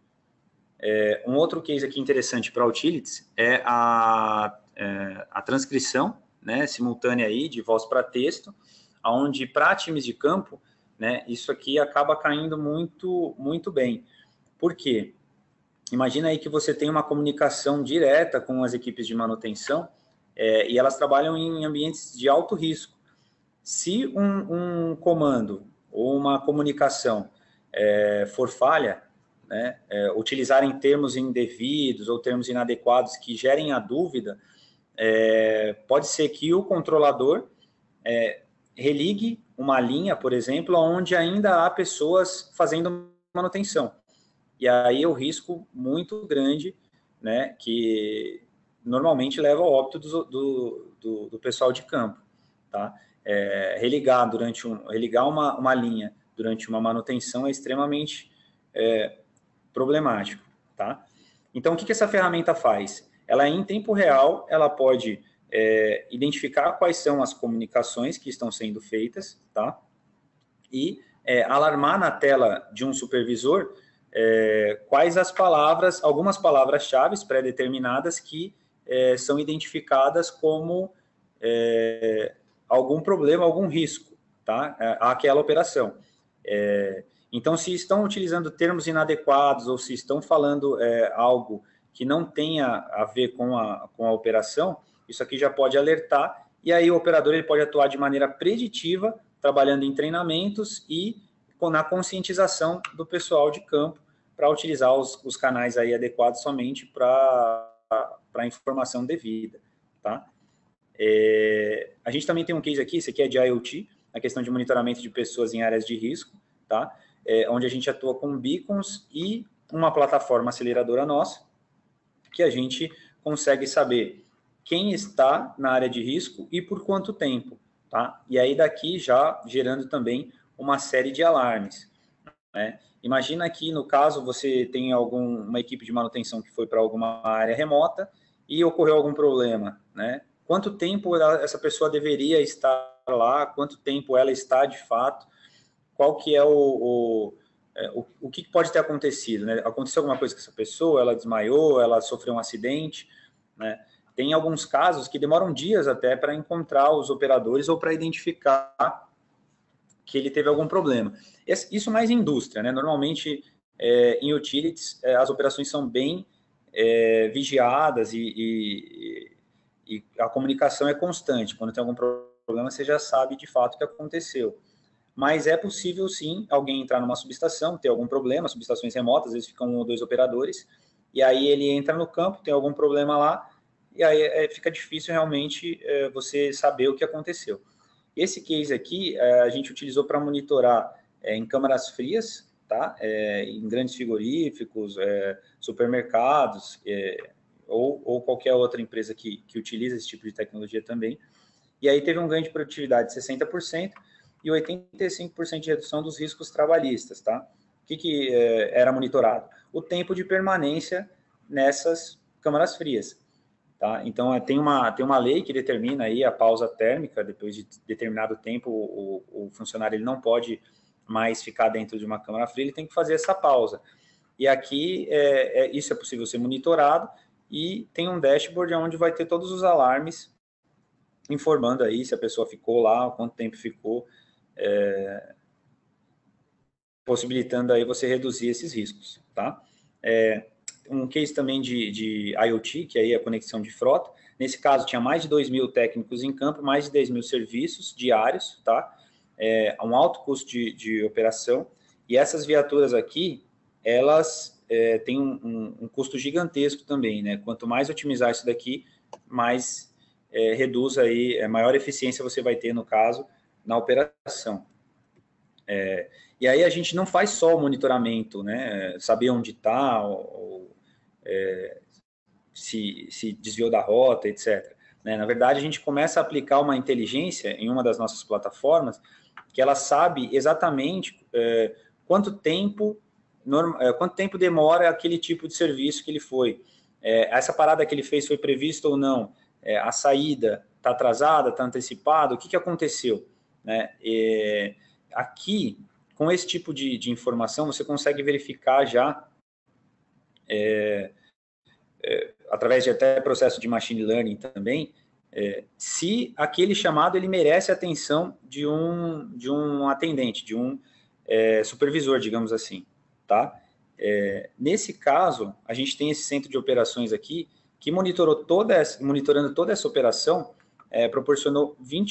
Um outro case aqui interessante para utilities é a transcrição, né, simultânea aí de voz para texto, onde para times de campo, né, isso aqui acaba caindo muito, muito bem. Por quê? Imagina aí que você tem uma comunicação direta com as equipes de manutenção e elas trabalham em ambientes de alto risco. Se um comando ou uma comunicação for falha, né, utilizarem termos indevidos ou termos inadequados que gerem a dúvida, pode ser que o controlador religue uma linha, por exemplo, onde ainda há pessoas fazendo manutenção. E aí é o risco muito grande, né, que normalmente leva ao óbito do pessoal de campo. Tá? Religar uma linha durante uma manutenção é extremamente problemático. Tá? Então, o que essa ferramenta faz? Ela, em tempo real, ela pode identificar quais são as comunicações que estão sendo feitas, tá? E alarmar na tela de um supervisor quais as palavras, algumas palavras-chave pré-determinadas que são identificadas como algum problema, algum risco, tá? Àquela operação. Então, se estão utilizando termos inadequados ou se estão falando algo que não tenha a ver com a operação, isso aqui já pode alertar, e aí o operador ele pode atuar de maneira preditiva, trabalhando em treinamentos e na conscientização do pessoal de campo para utilizar os canais aí adequados somente para a informação devida, tá? A gente também tem um case aqui, esse aqui é de IoT, a questão de monitoramento de pessoas em áreas de risco, tá? Onde a gente atua com beacons e uma plataforma aceleradora nossa, que a gente consegue saber quem está na área de risco e por quanto tempo, tá? E aí daqui já gerando também uma série de alarmes, né? Imagina que no caso você tem uma equipe de manutenção que foi para alguma área remota e ocorreu algum problema, né? Quanto tempo essa pessoa deveria estar lá, quanto tempo ela está de fato, qual que é o que pode ter acontecido, né? Aconteceu alguma coisa com essa pessoa, ela desmaiou, ela sofreu um acidente, né? Tem alguns casos que demoram dias até para encontrar os operadores ou para identificar que ele teve algum problema. Isso mais em indústria, né? Normalmente, em utilities, as operações são bem vigiadas e a comunicação é constante. Quando tem algum problema, você já sabe de fato o que aconteceu. Mas é possível, sim, alguém entrar numa subestação, ter algum problema, subestações remotas, às vezes ficam 1 ou 2 operadores, e aí ele entra no campo, tem algum problema lá, e aí fica difícil realmente você saber o que aconteceu. Esse case aqui a gente utilizou para monitorar em câmaras frias, tá? Em grandes frigoríficos, supermercados, ou qualquer outra empresa que utiliza esse tipo de tecnologia também. E aí teve um ganho de produtividade de 60% e 85% de redução dos riscos trabalhistas, tá? O que era monitorado? O tempo de permanência nessas câmaras frias. Tá? Então, tem uma lei que determina aí a pausa térmica, depois de determinado tempo, o funcionário ele não pode mais ficar dentro de uma câmara fria, ele tem que fazer essa pausa. E aqui, isso é possível ser monitorado, e tem um dashboard onde vai ter todos os alarmes, informando aí se a pessoa ficou lá, quanto tempo ficou, possibilitando aí você reduzir esses riscos, tá? Um case também de IoT, que aí é a conexão de frota. Nesse caso, tinha mais de 2.000 técnicos em campo, mais de 10.000 serviços diários, tá? Um alto custo de operação, E essas viaturas aqui, elas têm um custo gigantesco também, né? Quanto mais otimizar isso daqui, mais reduz aí, maior eficiência você vai ter, no caso, na operação. E aí a gente não faz só o monitoramento, né? Saber onde está, se desviou da rota, etc. Né? Na verdade, a gente começa a aplicar uma inteligência em uma das nossas plataformas que ela sabe exatamente quanto tempo demora aquele tipo de serviço que ele foi. Essa parada que ele fez foi prevista ou não? A saída está atrasada, está antecipada? O que aconteceu? Né? Aqui, com esse tipo de informação, você consegue verificar já, através de até processo de machine learning também, se aquele chamado ele merece a atenção de um atendente, de um supervisor, digamos assim, tá? Nesse caso, a gente tem esse centro de operações aqui, que monitorando toda essa operação, proporcionou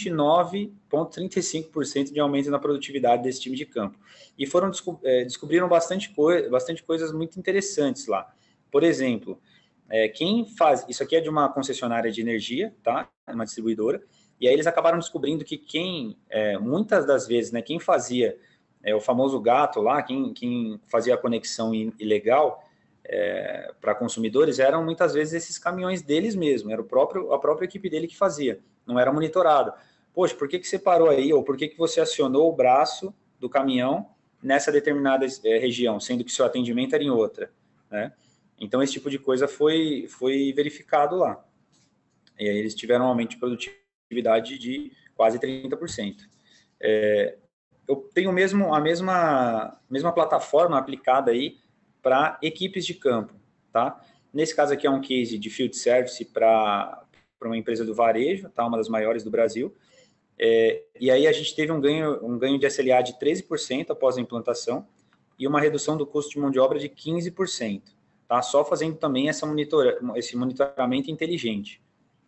29,35% de aumento na produtividade desse time de campo. E descobriram bastante coisas muito interessantes lá. Por exemplo, isso aqui é de uma concessionária de energia, tá? Uma distribuidora, e aí eles acabaram descobrindo que muitas das vezes, né, quem fazia o famoso gato lá, quem fazia a conexão ilegal para consumidores, eram muitas vezes esses caminhões deles mesmo, era a própria equipe dele que fazia, não era monitorado. Poxa, por que você parou aí, ou por que você acionou o braço do caminhão nessa determinada região, sendo que seu atendimento era em outra, né? Então, esse tipo de coisa foi verificado lá. E aí eles tiveram um aumento de produtividade de quase 30%. Eu tenho a mesma plataforma aplicada aí para equipes de campo, tá? Nesse caso aqui é um case de field service para uma empresa do varejo, tá? Uma das maiores do Brasil. E aí a gente teve um ganho de SLA de 13% após a implantação e uma redução do custo de mão de obra de 15%. Tá? Só fazendo também esse monitoramento inteligente.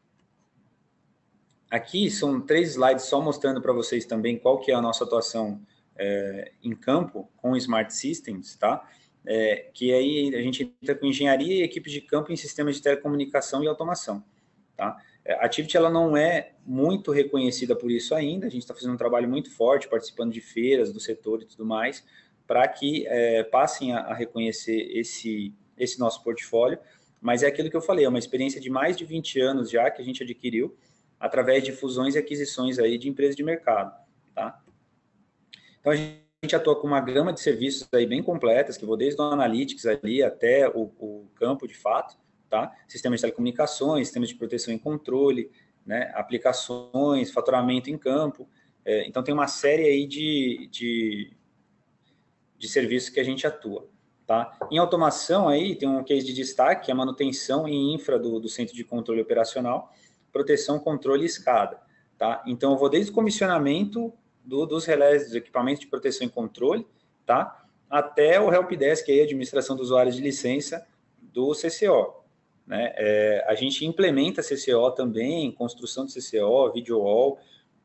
Aqui são 3 slides só mostrando para vocês também qual que é a nossa atuação em campo com Smart Systems, tá? Que aí a gente entra com engenharia e equipes de campo em sistemas de telecomunicação e automação, tá? A Tivit, ela não é muito reconhecida por isso ainda, a gente está fazendo um trabalho muito forte, participando de feiras do setor e tudo mais, para que passem a reconhecer esse nosso portfólio, mas é aquilo que eu falei, é uma experiência de mais de 20 anos já que a gente adquiriu através de fusões e aquisições aí de empresas de mercado, tá? Então, a gente atua com uma gama de serviços aí bem completas, que vou desde o Analytics ali até o campo de fato, tá? Sistemas de telecomunicações, sistemas de proteção e controle, né? Aplicações, faturamento em campo. Então, tem uma série aí de serviços que a gente atua. Tá? Em automação, aí, tem um case de destaque, que é a manutenção e infra do centro de controle operacional, proteção, controle e escada. Tá? Então, eu vou desde o comissionamento dos relés, dos equipamentos de proteção e controle, tá? Até o helpdesk, aí, administração dos usuários de licença do CCO. Né? A gente implementa CCO também, construção de CCO, video wall,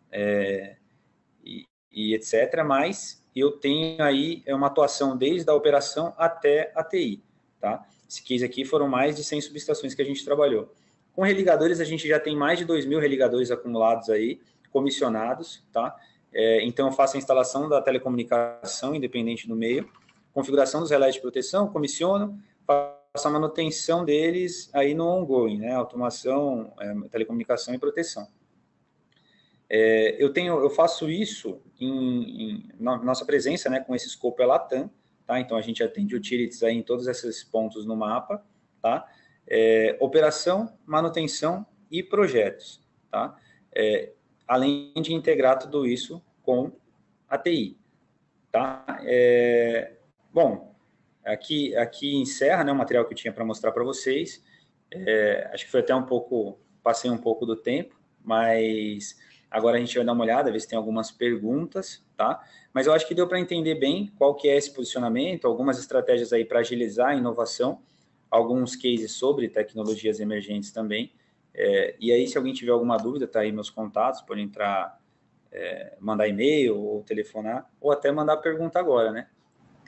e etc., mas eu tenho aí uma atuação desde a operação até a TI, tá? Esse case aqui foram mais de 100 subestações que a gente trabalhou. Com religadores, a gente já tem mais de 2.000 religadores acumulados aí, comissionados, tá? Então, eu faço a instalação da telecomunicação, independente do meio, configuração dos relés de proteção, comissiono, faço a manutenção deles aí no ongoing, né? Automação, telecomunicação e proteção. Eu faço isso na nossa presença, né, com esse escopo Latam, tá? Então, a gente atende utilities aí em todos esses pontos no mapa, tá? Operação, manutenção e projetos, tá? Além de integrar tudo isso com a TI, tá? Bom, aqui encerra, né, o material que eu tinha para mostrar para vocês. Acho que foi até passei um pouco do tempo, mas agora a gente vai dar uma olhada, ver se tem algumas perguntas, tá? Mas eu acho que deu para entender bem qual que é esse posicionamento, algumas estratégias aí para agilizar a inovação, alguns cases sobre tecnologias emergentes também. E aí, se alguém tiver alguma dúvida, tá aí meus contatos, pode entrar, mandar e-mail ou telefonar, ou até mandar pergunta agora, né?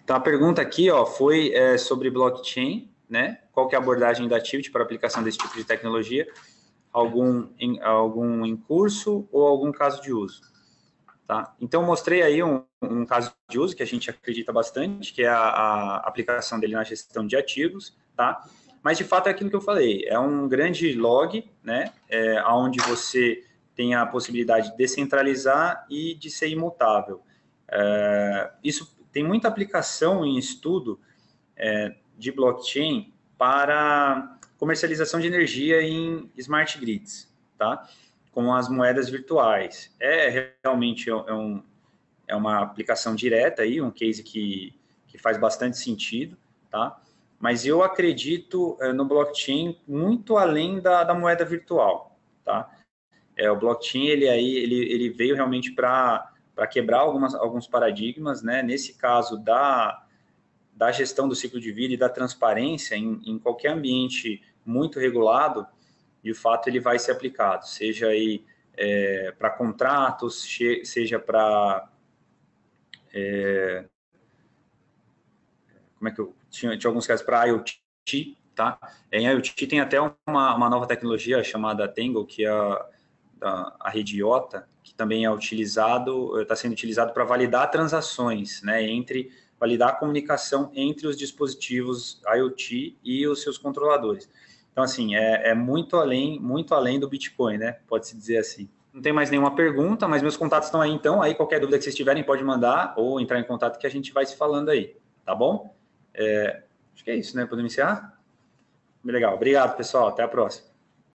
Então, a pergunta aqui, ó, foi sobre blockchain, né? Qual que é a abordagem da Tivit para aplicação desse tipo de tecnologia? Algum em curso ou algum caso de uso? Tá? Então, eu mostrei aí um caso de uso que a gente acredita bastante, que é a aplicação dele na gestão de ativos, tá? Mas, de fato, é aquilo que eu falei, é um grande log, né? Onde você tem a possibilidade de descentralizar e de ser imutável. Isso tem muita aplicação em estudo de blockchain para comercialização de energia em smart grids, tá? Com as moedas virtuais. Realmente uma aplicação direta aí, um case que faz bastante sentido, tá? Mas eu acredito no blockchain muito além da moeda virtual, tá? O blockchain ele veio realmente para quebrar alguns paradigmas, né? Nesse caso da gestão do ciclo de vida e da transparência em qualquer ambiente muito regulado, de fato ele vai ser aplicado, seja aí para contratos, seja para como é que eu tinha alguns casos para IoT, tá? Em IoT tem até uma nova tecnologia chamada Tangle, que é a rede IOTA, que também está sendo utilizado para validar transações, né? Validar a comunicação entre os dispositivos IoT e os seus controladores. Então, assim, muito além do Bitcoin, né? Pode-se dizer assim. Não tem mais nenhuma pergunta, mas meus contatos estão aí, então. Aí, qualquer dúvida que vocês tiverem, pode mandar ou entrar em contato que a gente vai se falando aí, tá bom? Acho que é isso, né? Podemos encerrar? Legal. Obrigado, pessoal. Até a próxima.